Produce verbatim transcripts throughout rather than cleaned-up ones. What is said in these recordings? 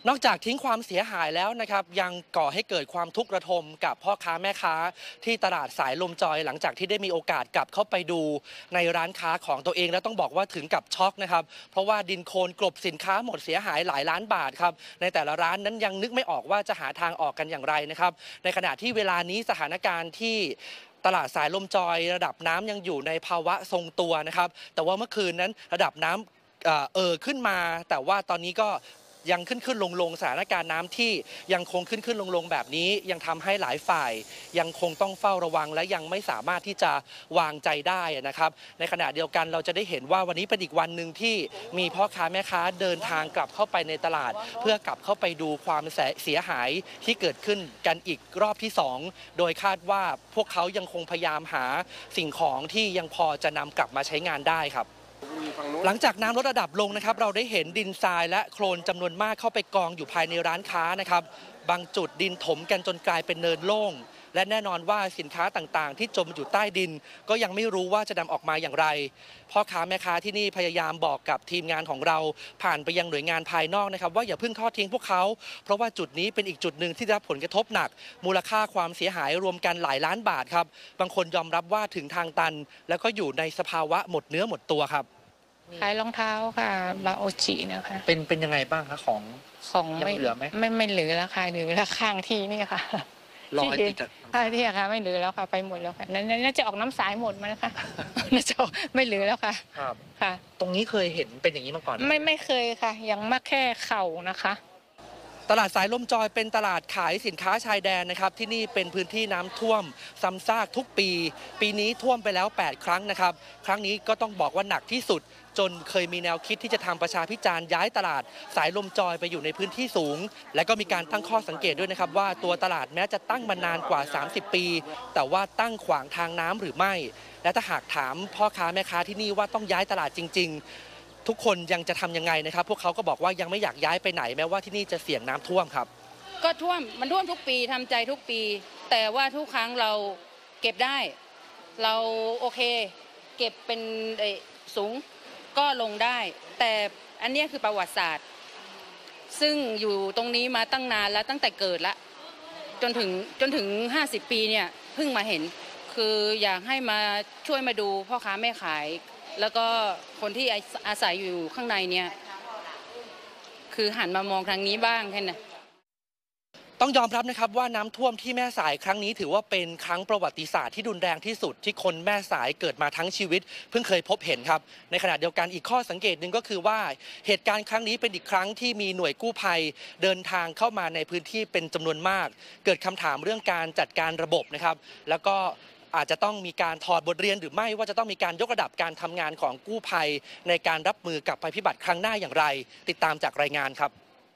นอกจากทิ้งความเสียหายแล้วนะครับยังก่อให้เกิดความทุกข์ระทมกับพ่อค้าแม่ค้าที่ตลาดสายลมจอยหลังจากที่ได้มีโอกาสกลับเข้าไปดูในร้านค้าของตัวเองแล้วต้องบอกว่าถึงกับช็อกนะครับเพราะว่าดินโคลนกลบสินค้าหมดเสียหายหลายล้านบาทครับในแต่ละร้านนั้นยังนึกไม่ออกว่าจะหาทางออกกันอย่างไรนะครับในขณะที่เวลานี้สถานการณ์ที่ตลาดสายลมจอยระดับน้ำยังอยู่ในภาวะทรงตัวนะครับแต่ว่าเมื่อคืนนั้นระดับน้ำเอ่อขึ้นมาแต่ว่าตอนนี้ก็ยังขึ้นขึ้นลงลงสถานการณ์น้ำที่ยังคงขึ้นขึ้นลงลงแบบนี้ยังทำให้หลายฝ่ายยังคงต้องเฝ้าระวังและยังไม่สามารถที่จะวางใจได้นะครับในขณะเดียวกันเราจะได้เห็นว่าวันนี้เป็นอีกวันหนึ่งที่มีพ่อค้าแม่ค้าเดินทางกลับเข้าไปในตลาดเพื่อกลับเข้าไปดูความเสียหายที่เกิดขึ้นกันอีกรอบที่สองโดยคาดว่าพวกเขายังคงพยายามหาสิ่งของที่ยังพอจะนำกลับมาใช้งานได้ครับหลังจากน้ำลดระดับลงนะครับเราได้เห็นดินทรายและโคลนจำนวนมากเข้าไปกองอยู่ภายในร้านค้านะครับบางจุดดินถมกันจนกลายเป็นเนินโล่งและแน่นอนว่าสินค้าต่างๆที่จมอยู่ใต้ดินก็ยังไม่รู้ว่าจะนำออกมาอย่างไรพ่อค้าแม่ค้าที่นี่พยายามบอกกับทีมงานของเราผ่านไปยังหน่วยงานภายนอกนะครับว่าอย่าเพิ่งทอดทิ้งพวกเขาเพราะว่าจุดนี้เป็นอีกจุดหนึ่งที่ได้รับผลกระทบหนักมูลค่าความเสียหายรวมกันหลายล้านบาทครับบางคนยอมรับว่าถึงทางตันแล้วก็อยู่ในสภาวะหมดเนื้อหมดตัวครับขายรองเท้าค่ะบาโอจินะคะเป็นเป็นยังไงบ้างคะของของไม่เหลือไหมไม่ไม่เหลือแล้วค่ะเหลือแล้วข้างที่นี่ค่ะรอยติดข้างที่ค่ะไม่เหลือแล้วค่ะไปหมดแล้วค่ะนั่นน่าจะออกน้ำสายหมดมานะคะน่าจะไม่เหลือแล้วค่ะครับค่ะตรงนี้เคยเห็นเป็นอย่างนี้มาก่อนไม่ไม่เคยค่ะยังมาแค่เข่านะคะตลาดสายลมจอยเป็นตลาดขายสินค้าชายแดนนะครับที่นี่เป็นพื้นที่น้ำท่วมซ้ำซากทุกปีปีนี้ท่วมไปแล้วแปดครั้งนะครับครั้งนี้ก็ต้องบอกว่าหนักที่สุดจนเคยมีแนวคิดที่จะทำประชาพิจารณ์ย้ายตลาดสายลมจอยไปอยู่ในพื้นที่สูงและก็มีการตั้งข้อสังเกตด้วยนะครับว่าตัวตลาดแม้จะตั้งมานานกว่าสามสิบปีแต่ว่าตั้งขวางทางน้ำหรือไม่และถ้าหากถามพ่อค้าแม่ค้าที่นี่ว่าต้องย้ายตลาดจริงๆทุกคนยังจะทำยังไงนะครับพวกเขาก็บอกว่ายังไม่อยากย้ายไปไหนแม้ว่าที่นี่จะเสี่ยงน้ำท่วมครับก็ท่วมมันท่วมทุกปีทำใจทุกปีแต่ว่าทุกครั้งเราเก็บได้เราโอเคเก็บเป็นสูงก็ลงได้แต่อันนี้คือประวัติศาสตร์ซึ่งอยู่ตรงนี้มาตั้งนานแล้วตั้งแต่เกิดละจนถึงจนถึงห้าสิบปีเนี่ยเพิ่งมาเห็นคืออยากให้มาช่วยมาดูพ่อค้าแม่ขายแล้วก็คนที่อาศัยอยู่ข้างในเนี่ยคือหันมามองทางนี้บ้างแค่นั้นต้องยอมรับนะครับว่าน้ำท่วมที่แม่สายครั้งนี้ถือว่าเป็นครั้งประวัติศาสตร์ที่รุนแรงที่สุดที่คนแม่สายเกิดมาทั้งชีวิตเพิ่งเคยพบเห็นครับในขณะเดียวกันอีกข้อสังเกตหนึ่งก็คือว่าเหตุการณ์ครั้งนี้เป็นอีกครั้งที่มีหน่วยกู้ภัยเดินทางเข้ามาในพื้นที่เป็นจำนวนมากเกิดคำถามเรื่องการจัดการระบบนะครับแล้วก็อาจจะต้องมีการถอดบทเรียนหรือไม่ว่าจะต้องมีการยกระดับการทำงานของกู้ภัยในการรับมือกับภัยพิบัติครั้งหน้าอย่างไรติดตามจากรายงานครับ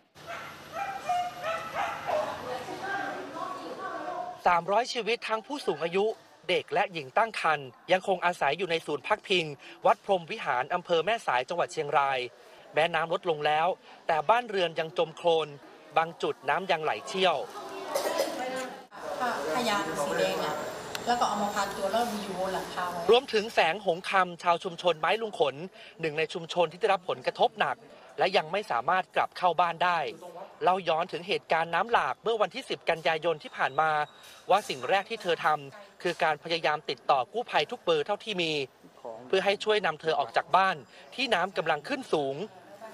สามร้อยชีวิตทั้งผู้สูงอายุเด็กและหญิงตั้งครรภ์ยังคงอาศัยอยู่ในศูนย์พักพิงวัดพรหมวิหารอำเภอแม่สายจังหวัดเชียงรายแม้น้ำลดลงแล้วแต่บ้านเรือนยังจมโคลนบางจุดน้ำยังไหลเชี่ยวพยานสีแดงอ่ะแล้วก็เอามาพันตัวแล้วอยู่บนหลังคารวมถึงแสงหงคำชาวชุมชนไม้ลุงขนหนึ่งในชุมชนที่ได้รับผลกระทบหนักและยังไม่สามารถกลับเข้าบ้านได้เล่าย้อนถึงเหตุการณ์น้ำหลากเมื่อวันที่สิบกันยายนที่ผ่านมาว่าสิ่งแรกที่เธอทำคือการพยายามติดต่อกู้ภัยทุกเบอร์เท่าที่มีเพื่อให้ช่วยนำเธอออกจากบ้านที่น้ำกำลังขึ้นสูง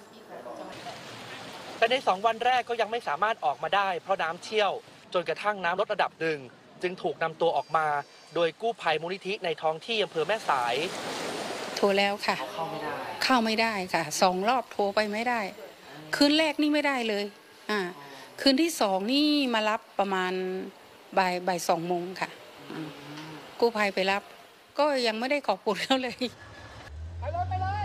แต่ในสองวันแรกก็ยังไม่สามารถออกมาได้เพราะน้ำเชี่ยวจนกระทั่งน้ำลดระดับหนึ่งจึงถูกนำตัวออกมาโดยกู้ภัยมูลนิธิในท้องที่อำเภอแม่สายโทรแล้วค่ะเข้าไม่ได้เข้าไม่ได้ค่ะสองรอบโทรไปไม่ได้คืนแรกนี่ไม่ได้เลยอ่าคืนที่สองนี่มารับประมาณบ่ายบ่ายสองโมงค่ะกู้ภัยไปรับก็ยังไม่ได้ขอบคุณเขาเลยไปเลยไปเลย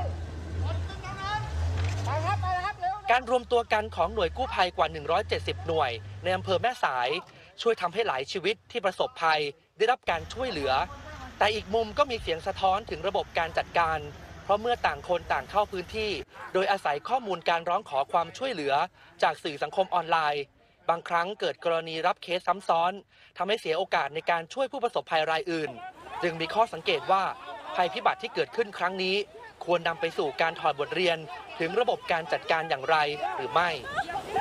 ไปครับไปครับเร็วการรวมตัวกันของหน่วยกู้ภัยกว่าหนึ่งร้อยเจ็ดสิบหน่วยในอำเภอแม่สายช่วยทำให้หลายชีวิตที่ประสบภัยได้รับการช่วยเหลือแต่อีกมุมก็มีเสียงสะท้อนถึงระบบการจัดการเพราะเมื่อต่างคนต่างเข้าพื้นที่โดยอาศัยข้อมูลการร้องขอความช่วยเหลือจากสื่อสังคมออนไลน์บางครั้งเกิดกรณีรับเคสซ้ำซ้อนทำให้เสียโอกาสในการช่วยผู้ประสบภัยรายอื่นจึงมีข้อสังเกตว่าภัยพิบัติที่เกิดขึ้นครั้งนี้ควรนำไปสู่การถอดบทเรียนถึงระบบการจัดการอย่างไรหรือไม่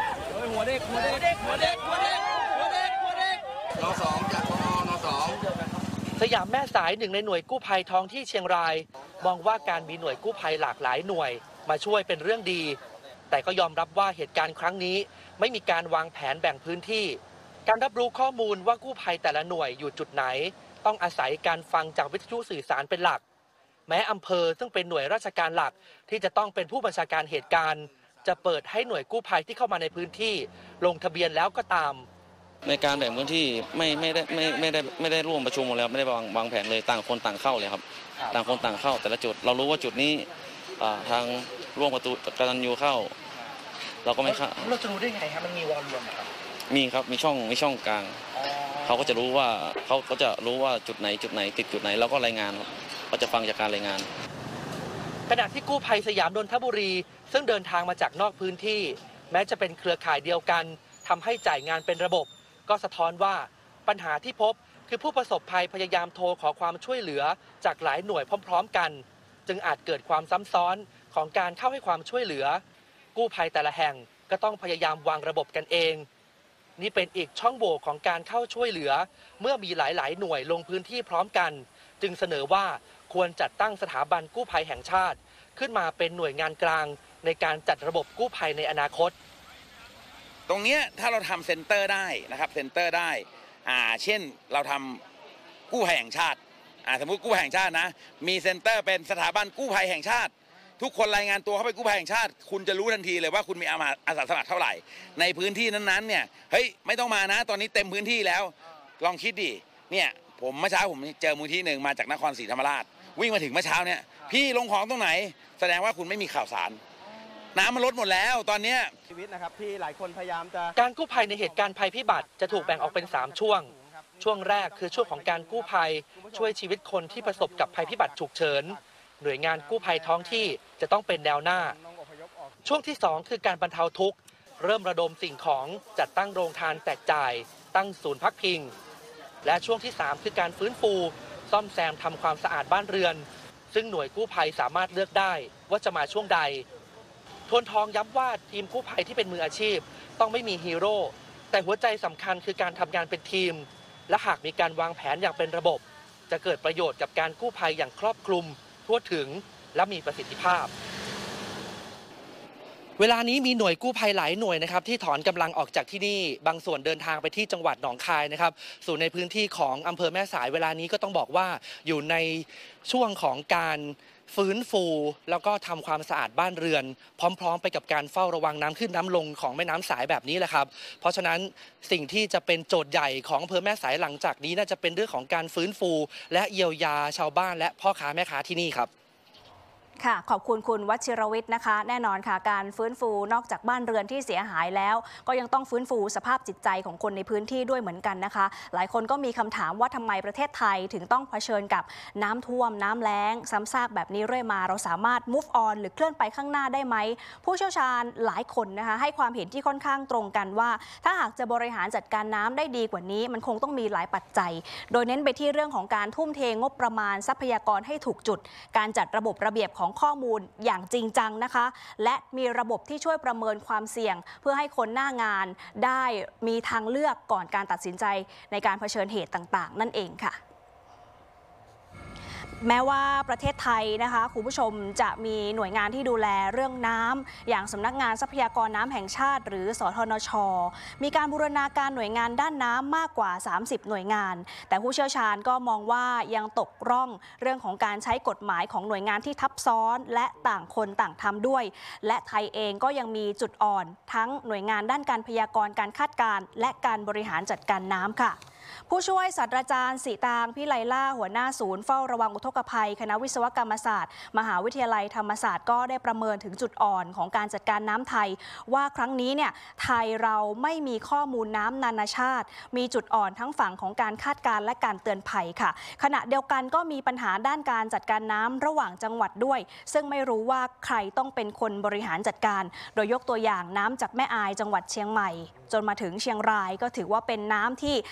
หัวเด็กหัวเด็กหัวเด็กหัวเด็กหัวเด็กหัวเด็กนสองจากนนสองสยามแม่สายหนึ่งในหน่วยกู้ภัยท้องที่เชียงรายมองว่าการมีหน่วยกู้ภัยหลากหลายหน่วยมาช่วยเป็นเรื่องดีแต่ก็ยอมรับว่าเหตุการณ์ครั้งนี้ไม่มีการวางแผนแบ่งพื้นที่การรับรู้ข้อมูลว่ากู้ภัยแต่ละหน่วยอยู่จุดไหนต้องอาศัยการฟังจากวิทยุสื่อสารเป็นหลักแม้อำเภอซึ่งเป็นหน่วยราชการหลักที่จะต้องเป็นผู้บัญชาการเหตุการณ์จะเปิดให้หน่วยกู้ภัยที่เข้ามาในพื้นที่ลงทะเบียนแล้วก็ตามในการแบ่งพื้นที่ไม่ไม่ได้ไม่ไม่ได้ไม่ได้ร่วมประชุมกันแล้วไม่ได้วางวางแผนเลยต่างคนต่างเข้าเลยครับต่างคนต่างเข้าแต่ละจุดเรารู้ว่าจุดนี้ทางร่วมประตูกตัญญูเข้าเราก็ไม่เข้าเราจะรู้ได้ไงครับมันมีวอลลุ่มครับมีครับมีช่องมีช่องกลางเขาก็จะรู้ว่าเขาเขาจะรู้ว่าจุดไหนจุดไหนติดจุดไหนเราก็รายงานครับเขาจะฟังจากการรายงานขณะที่กู้ภัยสยามนนทบุรีซึ่งเดินทางมาจากนอกพื้นที่แม้จะเป็นเครือข่ายเดียวกันทำให้จ่ายงานเป็นระบบก็สะท้อนว่าปัญหาที่พบคือผู้ประสบภัยพยายามโทรขอความช่วยเหลือจากหลายหน่วยพร้อมๆกันจึงอาจเกิดความซ้ำซ้อนของการเข้าให้ความช่วยเหลือกู้ภัยแต่ละแห่งก็ต้องพยายามวางระบบกันเองนี่เป็นอีกช่องโหว่ของการเข้าช่วยเหลือเมื่อมีหลายๆหน่วยลงพื้นที่พร้อมกันจึงเสนอว่าควรจัดตั้งสถาบันกู้ภัยแห่งชาติขึ้นมาเป็นหน่วยงานกลางในการจัดระบบกู้ภัยในอนาคตตรงนี้ถ้าเราทำเซ็นเตอร์ได้นะครับเซ็นเตอร์ได้อ่าเช่นเราทำกู้ภัยแห่งชาติอ่าสมมติกู้ภัยแห่งชาตินะมีเซ็นเตอร์เป็นสถาบันกู้ภัยแห่งชาติทุกคนรายงานตัวเข้าไปกู้ภัยแห่งชาติคุณจะรู้ทันทีเลยว่าคุณมีอาสาสมัครเท่าไหร่ในพื้นที่นั้นๆเนี่ยเฮ้ยไม่ต้องมานะตอนนี้เต็มพื้นที่แล้วลองคิดดิเนี่ยผมเมื่อเช้าผมเจอมูลที่หนึ่งมาจากนครศรีธรรมราชวิ่งมาถึงเมื่อเช้าเนี่ยพี่ลงของตรงไหนแสดงว่าคุณไม่มีข่าวสารน้ำมันลดหมดแล้วตอนนี้ชีวิตนะครับที่หลายคนพยายามจะการกู้ภัยในเหตุการณ์ภัยพิบัติจะถูกแบ่งออกเป็นสามช่วงช่วงแรกคือช่วงของการกู้ภัยช่วยชีวิตคนที่ประสบกับภัยพิบัติฉุกเฉินหน่วยงานกู้ภัยท้องที่จะต้องเป็นแนวหน้าช่วงที่สองคือการบรรเทาทุกข์เริ่มระดมสิ่งของจัดตั้งโรงทานแจกจ่ายตั้งศูนย์พักพิงและช่วงที่สามคือการฟื้นฟูซ่อมแซมทำความสะอาดบ้านเรือนซึ่งหน่วยกู้ภัยสามารถเลือกได้ว่าจะมาช่วงใดทวนทองย้ำว่าทีมกู้ภัยที่เป็นมืออาชีพต้องไม่มีฮีโร่แต่หัวใจสำคัญคือการทำงานเป็นทีมและหากมีการวางแผนอย่างเป็นระบบจะเกิดประโยชน์กับการกู้ภัยอย่างครอบคลุมทั่วถึงและมีประสิทธิภาพเวลานี้มีหน่วยกู้ภัยหลายหน่วยนะครับที่ถอนกำลังออกจากที่นี่บางส่วนเดินทางไปที่จังหวัดหนองคายนะครับส่วนในพื้นที่ของอำเภอแม่สายเวลานี้ก็ต้องบอกว่าอยู่ในช่วงของการฟื้นฟูแล้วก็ทำความสะอาดบ้านเรือนพร้อมๆไปกับการเฝ้าระวังน้ำขึ้นน้ำลงของแม่น้ำสายแบบนี้แหละครับเพราะฉะนั้นสิ่งที่จะเป็นโจทย์ใหญ่ของอำเภอแม่สายหลังจากนี้น่าจะเป็นเรื่องของการฟื้นฟูและเยียวยาชาวบ้านและพ่อค้าแม่ค้าที่นี่ครับค่ะขอบคุณคุณวชิรวิทย์นะคะแน่นอนค่ะการฟื้นฟูนอกจากบ้านเรือนที่เสียหายแล้วก็ยังต้องฟื้นฟูสภาพจิตใจของคนในพื้นที่ด้วยเหมือนกันนะคะหลายคนก็มีคำถามว่าทำไมประเทศไทยถึงต้องเผชิญกับน้ำท่วมน้ำแล้งซ้ำซากแบบนี้เรื่อยมาเราสามารถ move on หรือเคลื่อนไปข้างหน้าได้ไหมผู้เชี่ยวชาญหลายคนนะคะให้ความเห็นที่ค่อนข้างตรงกันว่าถ้าหากจะบริหารจัดการน้ำได้ดีกว่านี้มันคงต้องมีหลายปัจจัยโดยเน้นไปที่เรื่องของการทุ่มเทงบประมาณทรัพยากรให้ถูกจุดการจัดระบบระเบียบของข้อมูลอย่างจริงจังนะคะและมีระบบที่ช่วยประเมินความเสี่ยงเพื่อให้คนหน้างานได้มีทางเลือกก่อนการตัดสินใจในการเผชิญเหตุต่างๆนั่นเองค่ะแม้ว่าประเทศไทยนะคะคุณผู้ชมจะมีหน่วยงานที่ดูแลเรื่องน้ำอย่างสำนักงานทรัพยากรน้ำแห่งชาติหรือสทนช.มีการบูรณาการหน่วยงานด้านน้ำมากกว่าสามสิบหน่วยงานแต่ผู้เชี่ยวชาญก็มองว่ายังตกร่องเรื่องของการใช้กฎหมายของหน่วยงานที่ทับซ้อนและต่างคนต่างทำด้วยและไทยเองก็ยังมีจุดอ่อนทั้งหน่วยงานด้านการพยากรณ์การคาดการณ์และการบริหารจัดการน้ำค่ะผู้ช่วยศาสตราจารย์สีตางพิไลล่าหัวหน้าศูนย์เฝ้าระวังอุทกภัยคณะวิศวกรรมศาสตร์มหาวิทยาลัยธรรมศาสตร์ก็ได้ประเมินถึงจุดอ่อนของการจัดการน้ำไทยว่าครั้งนี้เนี่ยไทยเราไม่มีข้อมูลน้ำนานาชาติมีจุดอ่อนทั้งฝั่งของการคาดการณ์และการเตือนภัยค่ะขณะเดียวกันก็มีปัญหาด้านการจัดการน้ำระหว่างจังหวัดด้วยซึ่งไม่รู้ว่าใครต้องเป็นคนบริหารจัดการโดยยกตัวอย่างน้ำจากแม่อายจังหวัดเชียงใหม่จนมาถึงเชียงรายก็ถือว่าเป็นน้ำที่ไหล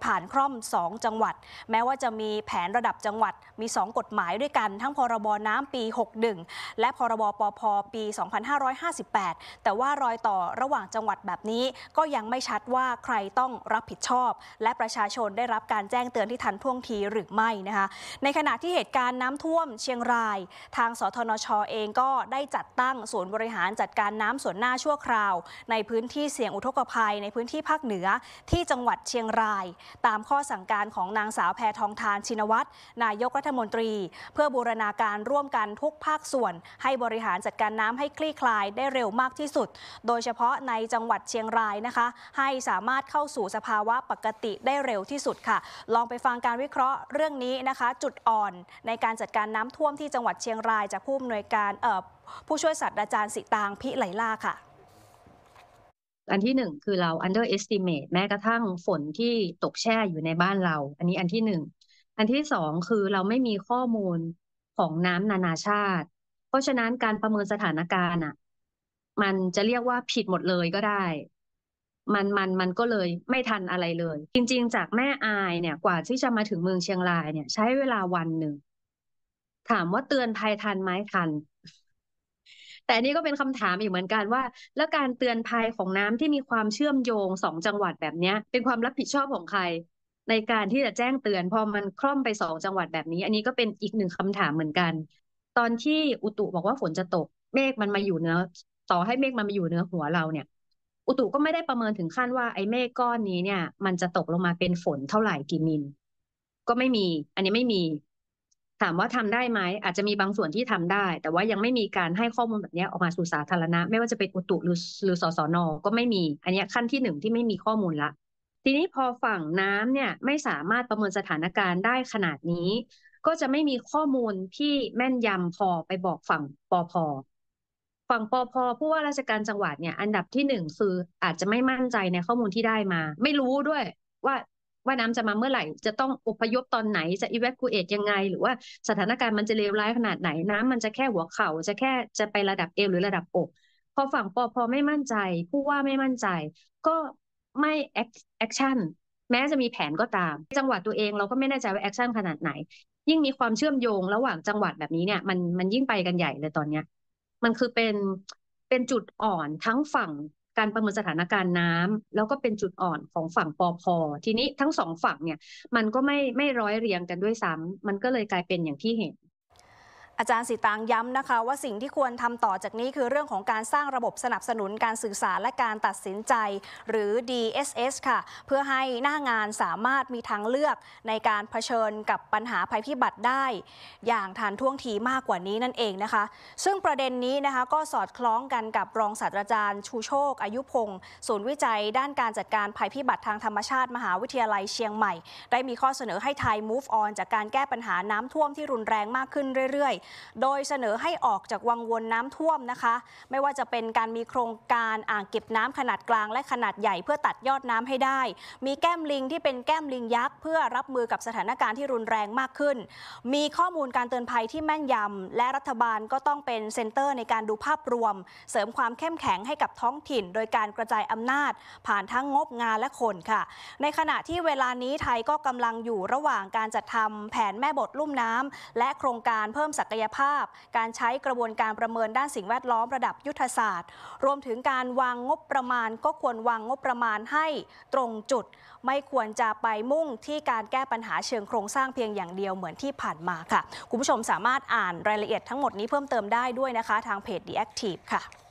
ผ่านคร่อมสองจังหวัดแม้ว่าจะมีแผนระดับจังหวัดมีสองกฎหมายด้วยกันทั้งพรบน้ำปีหกสิบเอ็ดและพรบปภปีสองพันห้าร้อยห้าสิบแปดแต่ว่ารอยต่อระหว่างจังหวัดแบบนี้ก็ยังไม่ชัดว่าใครต้องรับผิดชอบและประชาชนได้รับการแจ้งเตือนที่ทันท่วงทีหรือไม่นะคะในขณะที่เหตุการณ์น้ำท่วมเชียงรายทางสทนช.เองก็ได้จัดตั้งศูนย์บริหารจัดการน้ำส่วนหน้าชั่วคราวในพื้นที่เสี่ยงอุทกภัยในพื้นที่ภาคเหนือที่จังหวัดเชียงรายตามข้อสั่งการของนางสาวแพทองธารชินวัตรนายกรัฐมนตรีเพื่อบูรณาการร่วมกันทุกภาคส่วนให้บริหารจัดการน้ำให้คลี่คลายได้เร็วมากที่สุดโดยเฉพาะในจังหวัดเชียงรายนะคะให้สามารถเข้าสู่สภาวะปกติได้เร็วที่สุดค่ะลองไปฟังการวิเคราะห์เรื่องนี้นะคะจุดอ่อนในการจัดการน้ำท่วมที่จังหวัดเชียงรายจากผู้อำนวยการเอ่อผู้ช่วยศาสตราจารย์สิตางพิไหลล่าค่ะอันที่หนึ่งคือเรา underestimate แม้กระทั่งฝนที่ตกแช่อยู่ในบ้านเราอันนี้อันที่หนึ่งอันที่สองคือเราไม่มีข้อมูลของน้ำนานาชาติเพราะฉะนั้นการประเมินสถานการณ์อ่ะมันจะเรียกว่าผิดหมดเลยก็ได้มันมันมันก็เลยไม่ทันอะไรเลยจริงๆจากแม่อายเนี่ยกว่าที่จะมาถึงเมืองเชียงรายเนี่ยใช้เวลาวันหนึ่งถามว่าเตือนภัยทันไหมทันแต่นี่ก็เป็นคำถามอีกเหมือนกันว่าแล้วการเตือนภัยของน้ำที่มีความเชื่อมโยงสองจังหวัดแบบนี้เป็นความรับผิดชอบของใครในการที่จะแจ้งเตือนพอมันคล่อมไปสองจังหวัดแบบนี้อันนี้ก็เป็นอีกหนึ่งคำถามเหมือนกันตอนที่อุตุบอกว่าฝนจะตกเมฆมันมาอยู่เหนือต่อให้เมฆมันมาอยู่เหนือหัวเราเนี่ยอุตุก็ไม่ได้ประเมินถึงขั้นว่าไอ้เมฆก้อนนี้เนี่ยมันจะตกลงมาเป็นฝนเท่าไหร่กี่มิลก็ไม่มีอันนี้ไม่มีถามว่าทำได้ไหมอาจจะมีบางส่วนที่ทำได้แต่ว่ายังไม่มีการให้ข้อมูลแบบนี้ออกมาสู่สาธารณะไม่ว่าจะเป็นอุตุหรือหรือสสน.ก็ไม่มีอันนี้ขั้นที่หนึ่งที่ไม่มีข้อมูลละทีนี้พอฝั่งน้ำเนี่ยไม่สามารถประเมินสถานการณ์ได้ขนาดนี้ก็จะไม่มีข้อมูลที่แม่นยำพอไปบอกฝั่งปภ.ฝั่งปภ.ผู้ว่าราชการจังหวัดเนี่ยอันดับที่หนึ่งคืออาจจะไม่มั่นใจในข้อมูลที่ได้มาไม่รู้ด้วยว่าว่าน้ำจะมาเมื่อไหร่จะต้องอพยพตอนไหนจะ evacuate ยังไงหรือว่าสถานการณ์มันจะเลวร้ายขนาดไหนน้ำมันจะแค่หัวเข่าจะแค่จะไประดับเอวหรือระดับอกพอฝั่งปภ.ไม่มั่นใจผู้ว่าไม่มั่นใจก็ไม่ action แม้จะมีแผนก็ตามจังหวัดตัวเองเราก็ไม่แน่ใจว่า action ขนาดไหนยิ่งมีความเชื่อมโยงระหว่างจังหวัดแบบนี้เนี่ยมันมันยิ่งไปกันใหญ่เลยตอนเนี้ยมันคือเป็นเป็นจุดอ่อนทั้งฝั่งการประเมินสถานการณ์น้ำแล้วก็เป็นจุดอ่อนของฝั่งปภ.ทีนี้ทั้งสองฝั่งเนี่ยมันก็ไม่ไม่ร้อยเรียงกันด้วยซ้ำมันก็เลยกลายเป็นอย่างที่เห็นอาจารย์สิตางย้ำนะคะว่าสิ่งที่ควรทำต่อจากนี้คือเรื่องของการสร้างระบบสนับสนุนการสื่อสารและการตัดสินใจหรือ ดี เอส เอส ค่ะเพื่อให้หน้างานสามารถมีทางเลือกในการเผชิญกับปัญหาภัยพิบัติได้อย่างทันท่วงทีมากกว่านี้นั่นเองนะคะซึ่งประเด็นนี้นะคะก็สอดคล้องกันกับรองศาสตราจารย์ชูโชคอายุพงศ์ศูนย์วิจัยด้านการจัดการภัยพิบัติทางธรรมชาติมหาวิทยาลัยเชียงใหม่ได้มีข้อเสนอให้ไทย move on จากการแก้ปัญหาน้ำท่วมที่รุนแรงมากขึ้นเรื่อยๆโดยเสนอให้ออกจากวังวนน้ำท่วมนะคะไม่ว่าจะเป็นการมีโครงการอ่างเก็บน้ำขนาดกลางและขนาดใหญ่เพื่อตัดยอดน้ำให้ได้มีแก้มลิงที่เป็นแก้มลิงยักษ์เพื่อรับมือกับสถานการณ์ที่รุนแรงมากขึ้นมีข้อมูลการเตือนภัยที่แม่นยำและรัฐบาลก็ต้องเป็นเซ็นเตอร์ในการดูภาพรวมเสริมความเข้มแข็งให้กับท้องถิ่นโดยการกระจายอำนาจผ่านทั้งงบงานและคนค่ะในขณะที่เวลานี้ไทยก็กำลังอยู่ระหว่างการจัดทำแผนแม่บทลุ่มน้ำและโครงการเพิ่มศักยภาพการใช้กระบวนการประเมินด้านสิ่งแวดล้อมระดับยุทธศาสตร์รวมถึงการวางงบประมาณก็ควรวางงบประมาณให้ตรงจุดไม่ควรจะไปมุ่งที่การแก้ปัญหาเชิงโครงสร้างเพียงอย่างเดียวเหมือนที่ผ่านมาค่ะคุณผู้ชมสามารถอ่านรายละเอียดทั้งหมดนี้เพิ่มเติมได้ด้วยนะคะทางเพจ The Active ค่ะ